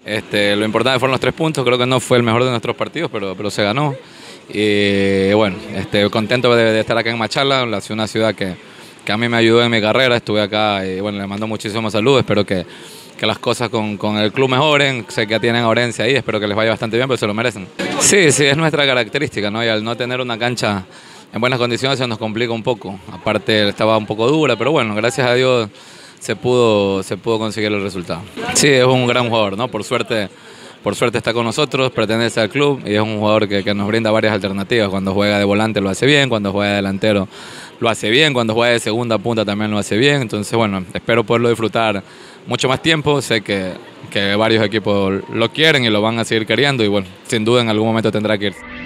Lo importante fueron los 3 puntos, creo que no fue el mejor de nuestros partidos, pero se ganó. Y bueno, contento de estar acá en Machala, una ciudad que a mí me ayudó en mi carrera. Estuve acá y bueno, le mando muchísimos saludos, espero que las cosas con el club mejoren. Sé que tienen a Orense ahí, espero que les vaya bastante bien, pero se lo merecen. Sí, sí, es nuestra característica, ¿no? Y al no tener una cancha en buenas condiciones se nos complica un poco. Aparte estaba un poco dura, pero bueno, gracias a Dios se pudo conseguir el resultado. Sí, es un gran jugador, ¿no? Por suerte está con nosotros, pertenece al club y es un jugador que nos brinda varias alternativas. Cuando juega de volante lo hace bien, cuando juega de delantero lo hace bien, cuando juega de segunda punta también lo hace bien. Entonces, bueno, espero poderlo disfrutar mucho más tiempo. Sé que varios equipos lo quieren y lo van a seguir queriendo y bueno, sin duda en algún momento tendrá que irse.